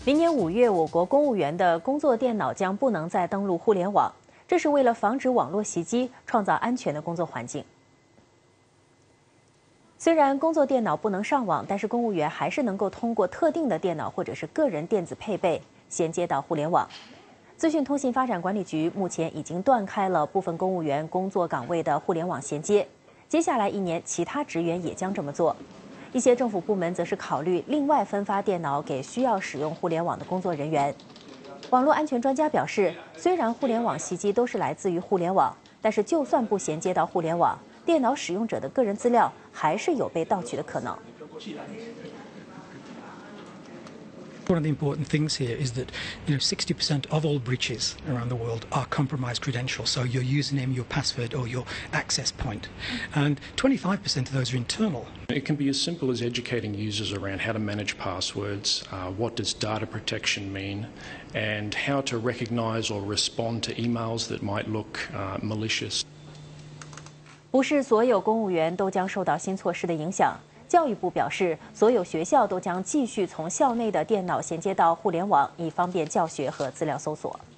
明年5月，我国公务员的工作电脑将不能再登录互联网，这是为了防止网络袭击，创造安全的工作环境。虽然工作电脑不能上网，但是公务员还是能够通过特定的电脑或者是个人电子配备衔接到互联网。资讯通信发展管理局目前已经断开了部分公务员工作岗位的互联网衔接，接下来1年，其他职员也将这么做。一些政府部门则是考虑另外分发电脑给需要使用互联网的工作人员。网络安全专家表示，虽然互联网袭击都是来自于互联网，但是就算不衔接到互联网，电脑使用者的个人资料还是有被盗取的可能。 One of the important things here is that 60% of all breaches around the world are compromised credentials, so your username, your password, or your access point, and 25% of those are internal. It can be as simple as educating users around how to manage passwords, what does data protection mean, and how to recognise or respond to emails that might look malicious. 不是所有公务员都将受到新措施的影响。教育部表示，所有学校都将继续从校内的电脑衔接到互联网，以方便教学和资料搜索。